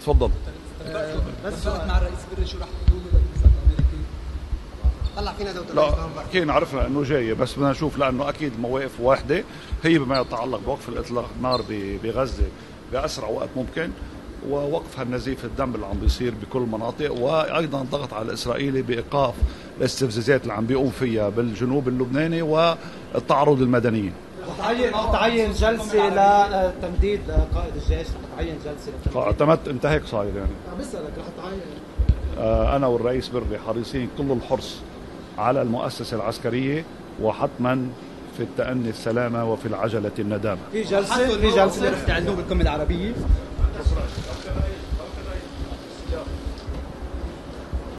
تفضل. بس مع الرئيس بري شو رح تقولوا للمستشار الامريكي؟ طلع فينا دوله. لا حكينا عرفنا انه جاي، بس بدنا نشوف لانه اكيد مواقف واحده هي بما يتعلق بوقف الاطلاق النار بغزه باسرع وقت ممكن، ووقف هالنزيف الدم اللي عم بيصير بكل المناطق، وايضا ضغط على الاسرائيلي بايقاف الاستفزازات اللي عم بيقوم فيها بالجنوب اللبناني والتعرض المدنيين. تعين جلسه لتمديد لقائد الجيش، تعين جلسه لتمديد. اعتمدت انت هيك صاير يعني. عم بسألك رح تعين. انا والرئيس بري حريصين كل الحرص على المؤسسه العسكريه، وحتما في التأني السلامه وفي العجله الندامه. في جلسه رح تعلنوه بالقمه العربيه؟